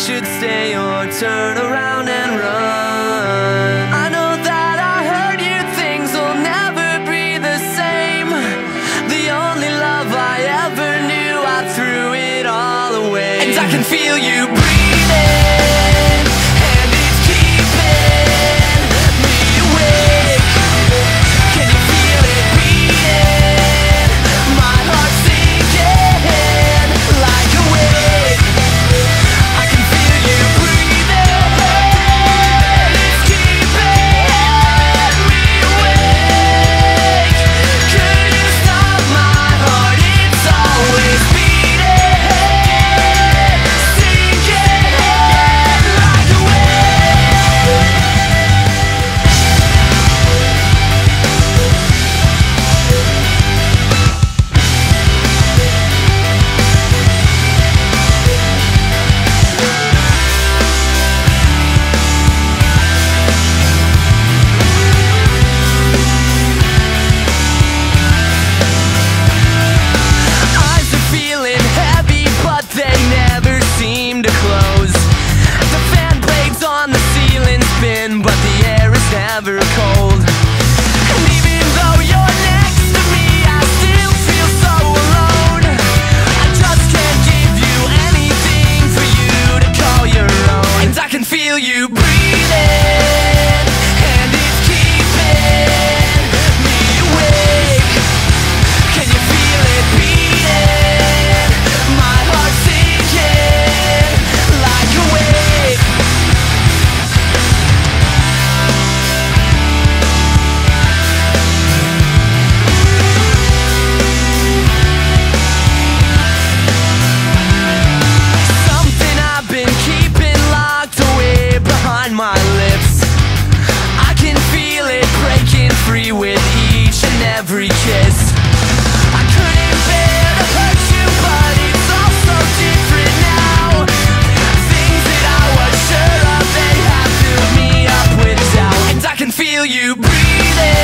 should stay or turn around and run. I know that I hurt you, things will never be the same. The only love I ever knew, I threw it all away. And I can feel you breathing, and it's keeping me awake. Can you feel it beating? My heart's sinking like a wave. I can feel you breathing, it's keeping me awake. Could you stop my heart? It's always beating, sinking like a wave. Eyes are feeling heavy, but they never seem to close. The fan blades on the ceiling spin, but the air is never cold. And even though you're next to me, I still feel so alone. I just can't give you anything for you to call your own. And I can feel you breathing, and it's keeping me awake. Can you feel it beating? My heart's sinking like a wave. Something I've been keeping locked away behind my lips. I can feel it breaking free with each and every kiss. I couldn't bear to hurt you, but it's all so different now. Things that I was sure of, they have filled me up with doubt. And I can feel you breathing,